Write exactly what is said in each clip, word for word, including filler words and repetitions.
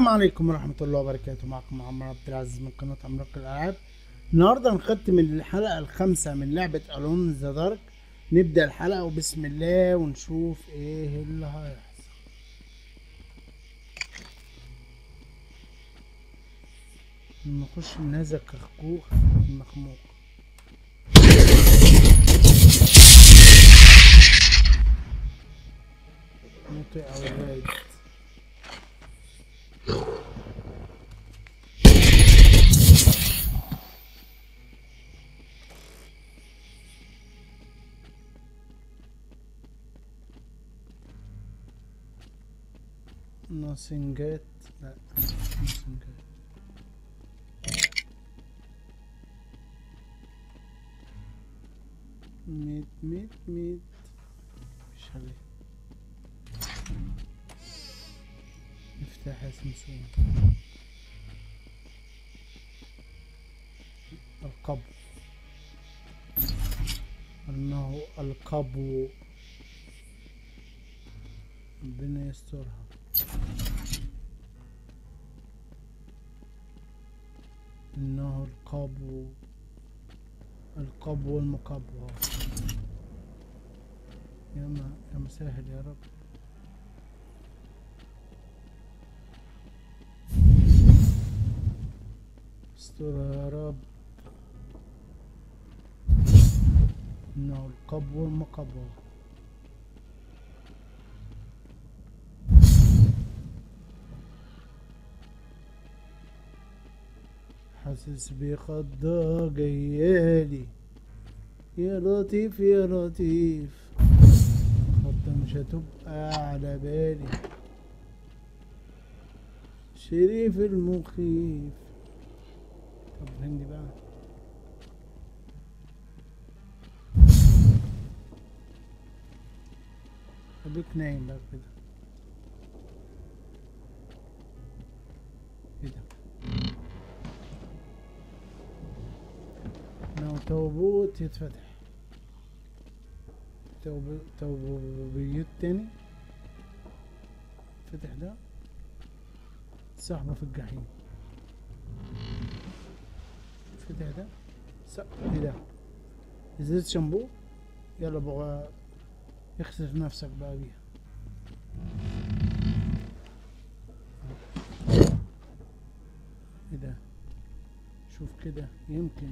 عليكم ورحمة الله وبركاته. معكم عمرو عبد العزيز من قناة عملاق الألعاب. النهاردة هنختم الحلقة الخامسة من لعبة ألون ذا دارك. نبدأ الحلقة وبسم الله ونشوف ايه اللي هيحصل. نخش من هذا الكخكوخ المخموق. مطيع والرايد ناسنجات. لا ناسنجات. ميت ميت ميت مش عليه. مفتاح يا سمسون. القبو انه القبو. ربنا يسترها. انه القبو القبو المقبو. يا ما يا مسهل يا رب. استرها يا رب. انه القبو المقبو. حاسس بخضة جيالي يا لطيف يا لطيف. خضة مش هتبقى على بالي. شريف المخيف. طب هندي بقى. خليك نايم بقى كده. ايه ده؟ لو توبوت يتفتح. توب توبوت تاني. فتح ده. صاحبه في الجحيم. فتح ده. س... ايه ده؟ ازازة شامبو. يلا بقى اخسف نفسك بقى بيها. ايه ده؟ شوف كده يمكن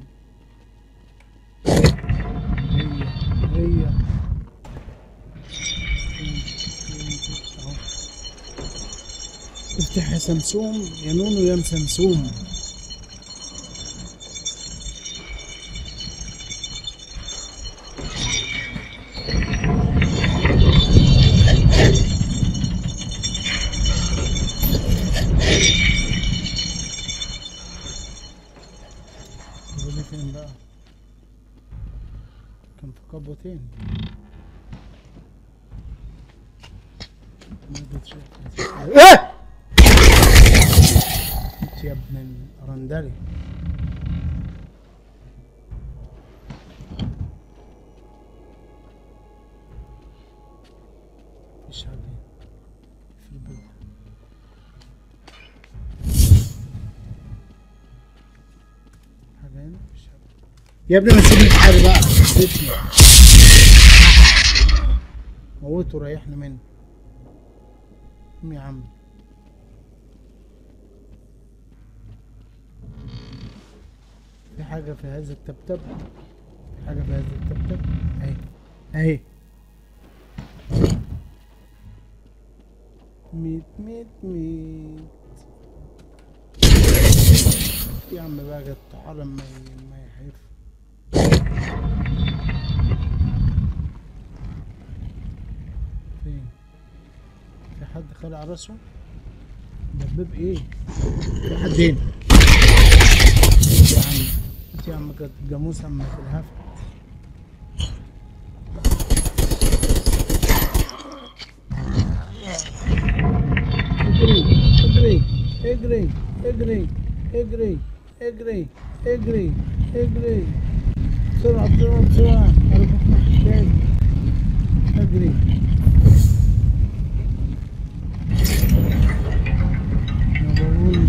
هي هي اهو. افتح يا سمسوم يا نونو يا مسمسوم. فين بقى؟ كان في قبو تاني. ايه انت يا ابن الرندلي. مفيش عليه في البيت. حاجة هنا مفيش حاجة. يا ابني ما تسيبني في حالي بقى. سيبني موته وريحني منه. قوم يا عم. في حاجة في هذا التبتب. في حاجة في هذا التبتب. اهي اهي. ميت ميت ميت. يا عم بقى جت تعالى ما ما يحف. فين؟ في حد خلع راسه؟ دباب ايه؟ في حد هنا. انت يا عم انت يا عم كانت جاموسة اما في الهفت. اجري اجري اجري اجري اجري اجري اجري بسرعة بسرعة بسرعة. ارجوك محتاج اجري.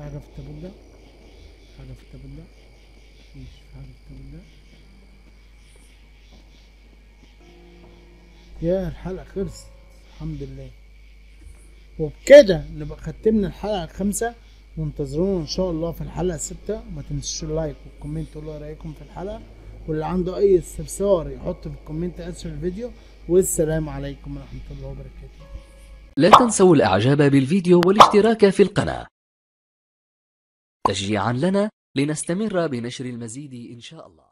في حاجة في التابوت ده؟ في حاجة في التابوت ده؟ مفيش في حاجة في التابوت ده. يا الحلقة خلصت الحمد لله. وبكده نبقى ختمنا الحلقة الخامسة، وانتظرونا ان شاء الله في الحلقة الستة. وما تنسوش اللايك والكومنت تقولوا رأيكم في الحلقة، واللي عنده اي استفسار يحط في الكومنت اسفل الفيديو. والسلام عليكم ورحمة الله وبركاته. لا تنسوا الاعجاب بالفيديو والاشتراك في القناة تشجيعا لنا لنستمر بنشر المزيد إن شاء الله.